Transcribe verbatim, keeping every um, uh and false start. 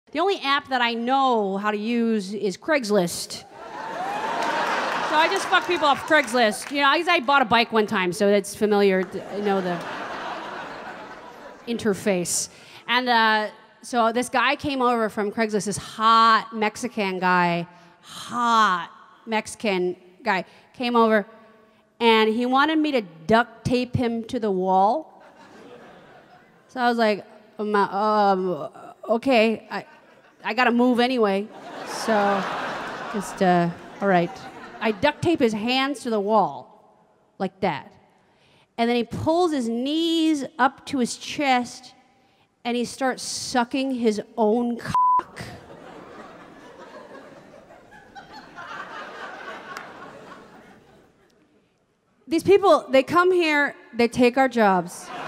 The only app that I know how to use is Craigslist. So I just fuck people off Craigslist. You know, I, I bought a bike one time, so it's familiar. You know the interface. And uh, so this guy came over from Craigslist, this hot Mexican guy, hot Mexican guy, came over, and he wanted me to duct tape him to the wall. So I was like, um, um okay, I, I gotta move anyway. So just, uh, all right. I duct tape his hands to the wall, like that. And then he pulls his knees up to his chest, and he starts sucking his own cock. These people, they come here, they take our jobs.